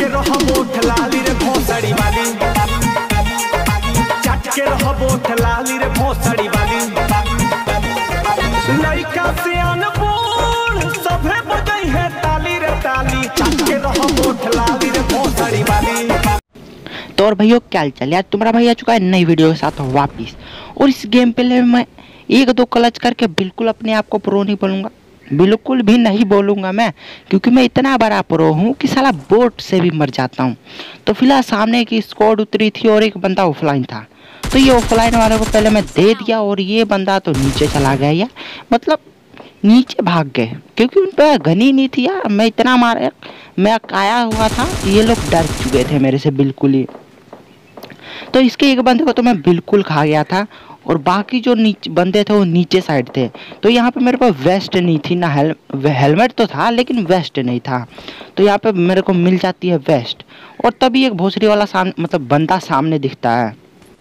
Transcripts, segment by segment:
के रहो मोठ लाली रे भोसड़ी वाली, चट के रहो मोठ लाली रे भोसड़ी वाली। लड़का से अनबूढ़ सभे बजई है ताली रे ताली, चट के रहो मोठ लाली रे भोसड़ी वाली। तो और भैया क्या हाल यार, तुम्हारा भाई आ चुका है नई वीडियो के साथ वापिस। और इस गेम पे मैं एक दो क्लच करके बिल्कुल अपने आप को प्रो नहीं बोलूँगा, बिल्कुल भी नहीं बोलूँगा मैं, क्योंकि मैं इतना बड़ा प्रो हूँ कि साला बोट से भी मर जाता हूँ। तो फिलहाल सामने की स्क्वाड उतरी थी और एक बंदा ऑफलाइन था, तो ये ऑफलाइन वाले को पहले मैं दे दिया और ये बंदा तो नीचे चला गया यार, मतलब नीचे भाग गए क्योंकि उन पर गनी नहीं थी यार। मैं इतना मारा, मैं काया हुआ था, ये लोग डर चुके थे मेरे से बिल्कुल ही। तो इसके एक बंदे को तो मैं बिल्कुल खा गया था और बाकी जो नीचे बंदे थे वो नीचे साइड थे। तो यहाँ पे मेरे पास वेस्ट नहीं थी ना, हेलमेट तो था लेकिन वेस्ट नहीं था। तो यहाँ पे मेरे को मिल जाती है वेस्ट और तभी एक भोसड़ी वाला सामने, मतलब बंदा सामने दिखता है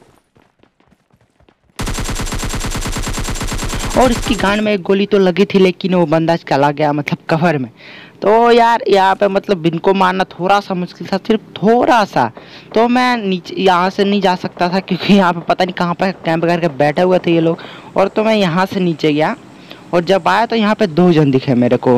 और इसकी गांड में एक गोली तो लगी थी लेकिन वो बंदा चला गया मतलब कवर में। तो यार यहाँ पे मतलब इनको मारना थोड़ा सा मुश्किल था, सिर्फ थोड़ा सा। तो मैं नीचे यहाँ से नहीं जा सकता था क्योंकि यहाँ पे पता नहीं कहाँ पर कैंप करके बैठे हुए थे ये लोग। और तो मैं यहाँ से नीचे गया और जब आया तो यहाँ पे दो जन दिखे मेरे को।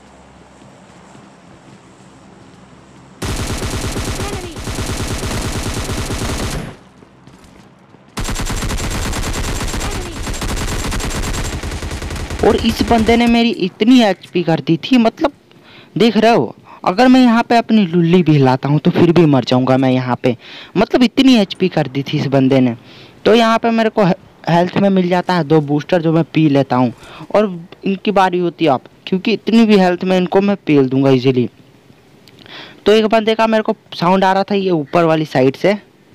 और इस बंदे ने मेरी इतनी एचपी कर दी थी, मतलब देख रहे हो, अगर मैं यहाँ पे अपनी लुल्ली भी हिलाता हूँ तो फिर भी मर जाऊंगा मैं यहाँ पे, मतलब इतनी एचपी कर दी थी इस बंदे ने। तो यहाँ पे मेरे को हेल्थ में मिल जाता है 2 बूस्टर जो मैं पी लेता हूँ और इनकी बारी होती है अब, क्योंकि इतनी भी हेल्थ में इनको मैं पी दूंगा इजीली। तो एक बंदे का मेरे को साउंड आ रहा था ये ऊपर वाली साइड से,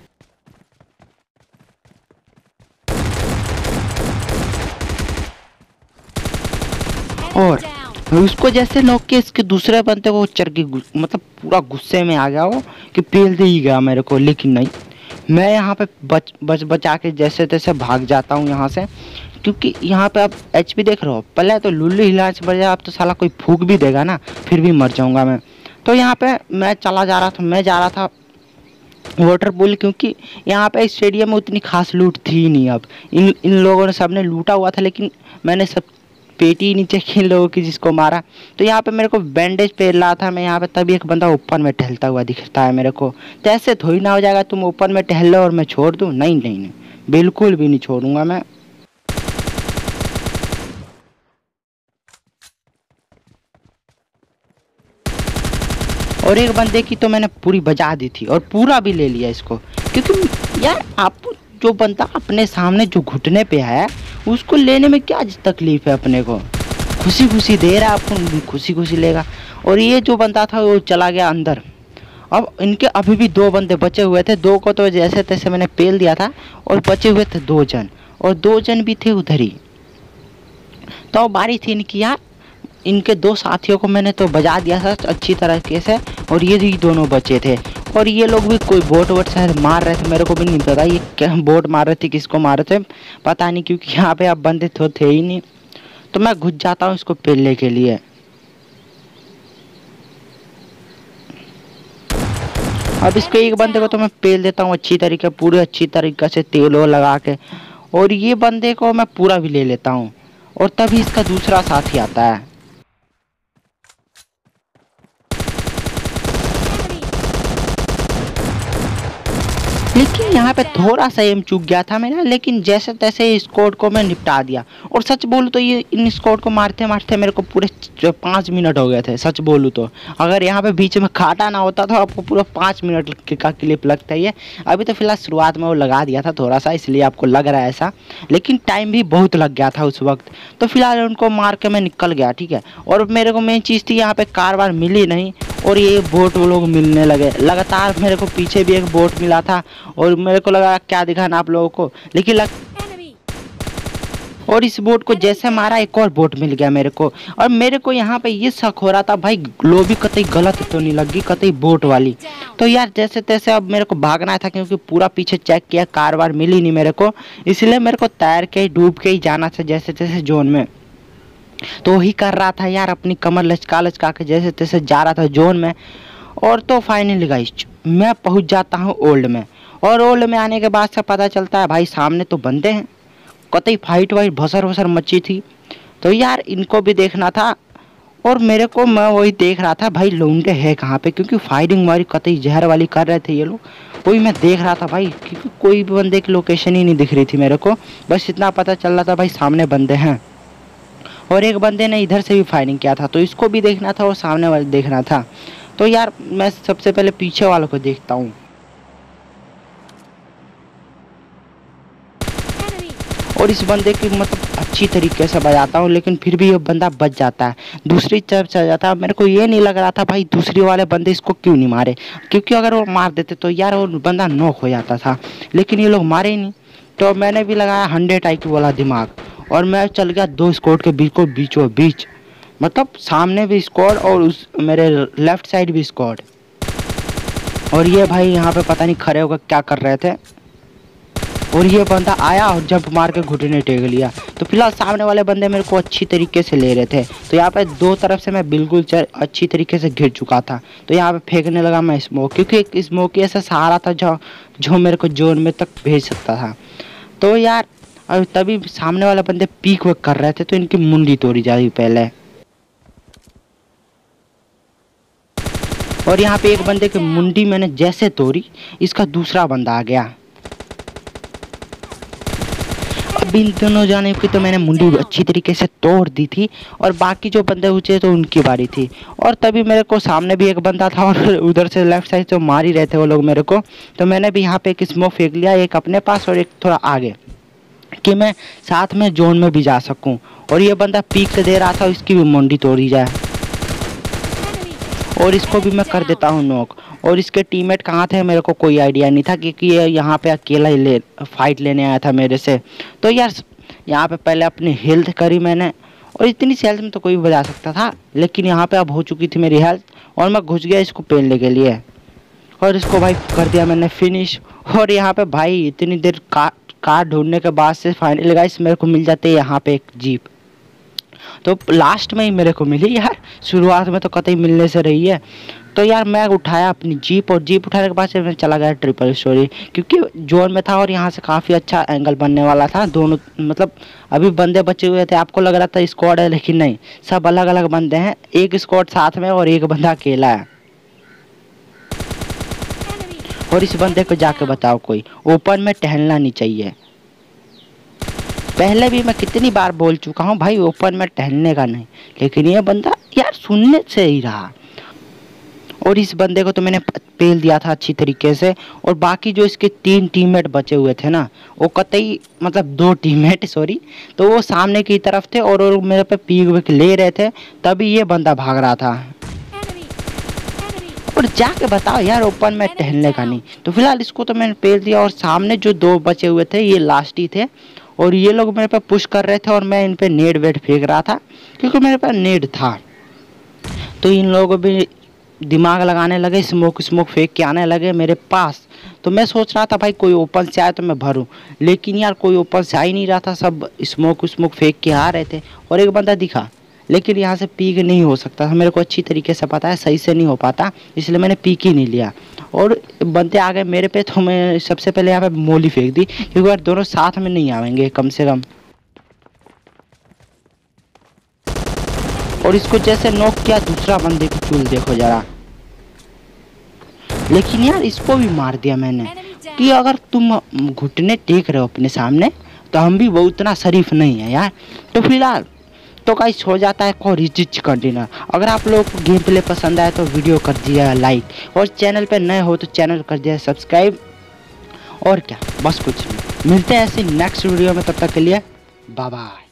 और उसको जैसे नॉक के इसके दूसरे बंदे को चढ़ के मतलब पूरा गुस्से में आ गया वो कि पेल दे ही गया मेरे को। लेकिन नहीं, मैं यहाँ पे बचा के जैसे तैसे भाग जाता हूँ यहाँ से, क्योंकि यहाँ पे आप एचपी देख रहे हो, पहले तो लुल्ली हिला से बढ़ जाए, अब तो साला कोई फूक भी देगा ना फिर भी मर जाऊँगा मैं। तो यहाँ पे मैं चला जा रहा था, मैं जा रहा था वाटर पूल, क्योंकि यहाँ पे स्टेडियम में उतनी खास लूट थी नहीं। अब इन लोगों ने सबने लूटा हुआ था लेकिन मैंने सब पेटी नीचे इन लोगों की जिसको मारा। तो यहाँ पे मेरे को बैंडेज पहन रहा था मैं यहाँ पे, तभी एक बंदा ऊपर में टहलता हुआ दिखता है मेरे को। तो ऐसे थोड़ी ना हो जाएगा तुम ऊपर में टहल लो और मैं छोड़ दूँ, नहीं नहीं नहीं, बिल्कुल भी नहीं छोड़ूंगा मैं। और एक बंदे की तो मैंने पूरी बजा दी थी और पूरा भी ले लिया इसको, क्योंकि यार आप जो बंदा अपने सामने जो घुटने पे है उसको लेने में क्या तकलीफ है, अपने को खुशी खुशी दे रहा है, आपको खुशी खुशी लेगा। और ये जो बंदा था वो चला गया अंदर। अब इनके अभी भी 2 बंदे बचे हुए थे, 2 को तो जैसे तैसे मैंने पेल दिया था और बचे हुए थे 2 जन, और 2 जन भी थे उधर ही। तो बारी थी इनकी यार, इनके 2 साथियों को मैंने तो बजा दिया था अच्छी तरीके से और ये भी दोनों बचे थे। और ये लोग भी कोई बोट वोट शायद मार रहे थे, मेरे को भी नहीं पता ये क्या बोट मार रहे थे, किसको मार रहे थे पता नहीं, क्योंकि यहाँ पे अब बंदे तो थे ही नहीं। तो मैं घुस जाता हूँ इसको पेलने के लिए। अब इसको एक बंदे को तो मैं पेल देता हूँ अच्छी तरीके, पूरे अच्छी तरीके से तेल वो लगा के, और ये बंदे को मैं पूरा भी ले लेता हूँ। और तभी इसका दूसरा साथी आता है। लेकिन यहाँ पे थोड़ा सा एम चूक गया था मेरा, लेकिन जैसे तैसे स्क्वाड को मैं निपटा दिया। और सच बोलूँ तो ये इन स्क्वाड को मारते मारते मेरे को पूरे 5 मिनट हो गए थे सच बोलूँ तो। अगर यहाँ पे बीच में काटा ना होता तो आपको पूरा 5 मिनट का क्लिप लगता ही है। अभी तो फिलहाल शुरुआत में वो लगा दिया था थोड़ा सा, इसलिए आपको लग रहा है ऐसा, लेकिन टाइम भी बहुत लग गया था उस वक्त। तो फिलहाल उनको मार के मैं निकल गया, ठीक है। और मेरे को मेन चीज़ थी यहाँ पे कार वार मिली नहीं, और ये बोट वो लोग मिलने लगे लगातार। मेरे को पीछे भी एक बोट मिला था और मेरे को लगा क्या दिखाना आप लोगों को, लेकिन और इस बोट को जैसे मारा एक और बोट मिल गया मेरे को। और मेरे को यहाँ पे ये शक हो रहा था भाई लोबी कतई गलत तो नहीं लगी, कतई बोट वाली। तो यार जैसे तैसे अब मेरे को भागना था, क्योंकि पूरा पीछे चेक किया, कार वार मिली नहीं मेरे को, इसलिए मेरे को तैर के डूब के ही जाना था जैसे तैसे जोन में। तो वही कर रहा था यार, अपनी कमर लचका लचका के जैसे तैसे जा रहा था जोन में। और तो फाइनली गाइस मैं पहुंच जाता हूं ओल्ड में। और ओल्ड में आने के बाद से पता चलता है भाई सामने तो बंदे हैं, कतई फाइट वाइट भसर भसर मची थी। तो यार इनको भी देखना था और मेरे को मैं वही देख रहा था भाई लौंडे है कहाँ पे, क्योंकि फायरिंग वाली कतई जहर वाली कर रहे थे ये लोग। वही मैं देख रहा था भाई, क्योंकि कोई भी बंदे की लोकेशन ही नहीं दिख रही थी मेरे को। बस इतना पता चल रहा था भाई सामने बंदे हैं। और एक बंदे ने इधर से भी फायरिंग किया था, तो इसको भी देखना था और सामने वाले देखना था। तो यार मैं सबसे पहले पीछे वालों को देखता हूँ और इस बंदे की मतलब अच्छी तरीके से बजाता हूँ, लेकिन फिर भी ये बंदा बच जाता है, दूसरी तरफ चल जाता है। मेरे को ये नहीं लग रहा था भाई दूसरी वाले बंदे इसको क्यों नहीं मारे, क्योंकि अगर वो मार देते तो यार वो बंदा नॉक हो जाता था, लेकिन ये लोग मारे ही नहीं। तो मैंने भी लगाया 100 IQ वाला दिमाग और मैं चल गया 2 स्क्वाड के बिल्कुल बीचों बीच, मतलब सामने भी स्क्वाड और उस मेरे लेफ्ट साइड भी स्क्वाड। और ये भाई यहाँ पे पता नहीं खड़े होकर क्या कर रहे थे, और ये बंदा आया और जंप मार के घुटने टेक लिया। तो फिलहाल सामने वाले बंदे मेरे को अच्छी तरीके से ले रहे थे, तो यहाँ पे 2 तरफ से मैं बिल्कुल अच्छी तरीके से घिर चुका था। तो यहाँ पे फेंकने लगा मैं स्मोक, क्योंकि एक स्मोक ऐसा सहारा था जो मेरे को जोन में तक भेज सकता था। तो यार और तभी सामने वाले बंदे पीक वर्क कर रहे थे, तो इनकी मुंडी तोड़ी जा रही पहले। और यहाँ पे एक बंदे की मुंडी मैंने जैसे तोड़ी, इसका दूसरा बंदा आ गया। अब इन दोनों जाने की तो मैंने मुंडी अच्छी तरीके से तोड़ दी थी, और बाकी जो बंदे बचे तो उनकी बारी थी। और तभी मेरे को सामने भी एक बंदा था और उधर से लेफ्ट साइड से मार ही रहे थे वो लोग मेरे को। तो मैंने भी यहाँ पे एक स्मोक फेंक लिया, एक अपने पास और एक थोड़ा आगे, कि मैं साथ में जोन में भी जा सकूं। और ये बंदा पीक से दे रहा था, इसकी भी मुंडी तोड़ी जाए, और इसको भी मैं कर देता हूं नॉक। और इसके टीममेट कहाँ थे मेरे को कोई आइडिया नहीं था, क्योंकि ये यहाँ पे अकेला ही फाइट लेने आया था मेरे से। तो यार यहाँ पे पहले अपनी हेल्थ करी मैंने, और इतनी सी हेल्थ में तो कोई भी बजा सकता था, लेकिन यहाँ पे अब हो चुकी थी मेरी हेल्थ, और मैं घुस गया इसको पेलने के लिए, और इसको भाई कर दिया मैंने फिनिश। और यहाँ पे भाई इतनी देर कार ढूंढने के बाद से फाइनली गाइस मेरे को मिल जाते हैं यहाँ पे एक जीप। तो लास्ट में ही मेरे को मिली यार, शुरुआत में तो कतई मिलने से रही है। तो यार मैं उठाया अपनी जीप, और जीप उठाने के बाद से मैं चला गया ट्रिपल स्टोरी, क्योंकि जोन में था और यहाँ से काफ़ी अच्छा एंगल बनने वाला था। दोनों मतलब अभी बंदे बचे हुए थे, आपको लग रहा था स्क्वाड है, लेकिन नहीं, सब अलग अलग बंदे हैं। एक स्क्वाड साथ में और एक बंदा अकेला है। और इस बंदे को जाके बताओ कोई ओपन में टहलना नहीं चाहिए। पहले भी मैं कितनी बार बोल चुका हूँ भाई ओपन में टहलने का नहीं, लेकिन ये बंदा यार सुनने से ही रहा। और इस बंदे को तो मैंने पेल दिया था अच्छी तरीके से। और बाकी जो इसके 3 टीममेट बचे हुए थे ना, वो कतई मतलब 2 टीममेट सॉरी, तो वो सामने की तरफ थे और वो मेरे पे पीक विक ले रहे थे, तभी ये बंदा भाग रहा था। और जाके बताओ यार ओपन में टहलने का नहीं। तो फिलहाल इसको तो मैंने पेल दिया, और सामने जो 2 बचे हुए थे ये लास्ट ही थे, और ये लोग मेरे पे पुश कर रहे थे, और मैं इन पे नेट वेट फेंक रहा था, क्योंकि मेरे पास नेट था। तो इन लोगों भी दिमाग लगाने लगे, स्मोक फेंक के आने लगे मेरे पास। तो मैं सोच रहा था भाई कोई ओपन से आए तो मैं भरूं, लेकिन यार कोई ओपन से आ ही नहीं रहा था, सब स्मोक फेंक के आ रहे थे। और एक बंदा दिखा, लेकिन यहाँ से पीक नहीं हो सकता था, मेरे को अच्छी तरीके से पता है सही से नहीं हो पाता, इसलिए मैंने पीक ही नहीं लिया। और बंदे आ गए मेरे पे, तो मैं सबसे पहले यहाँ पे मोली फेंक दी, क्योंकि यार दोनों साथ में नहीं आवेंगे कम से कम। और इसको जैसे नॉक किया, दूसरा बंदे की चूल देखो जरा, लेकिन यार इसको भी मार दिया मैंने। कि अगर तुम घुटने टेक रहे हो अपने सामने, तो हम भी वो उतना शरीफ नहीं है यार। तो फिलहाल तो गाइस हो जाता है को रिच कंटेनर। अगर आप लोगों को गेम प्ले पसंद आए तो वीडियो कर दिया लाइक, और चैनल पे नए हो तो चैनल कर दिया सब्सक्राइब। और क्या, बस कुछ नहीं, मिलते हैं ऐसे नेक्स्ट वीडियो में, तब तक के लिए बाय बाय।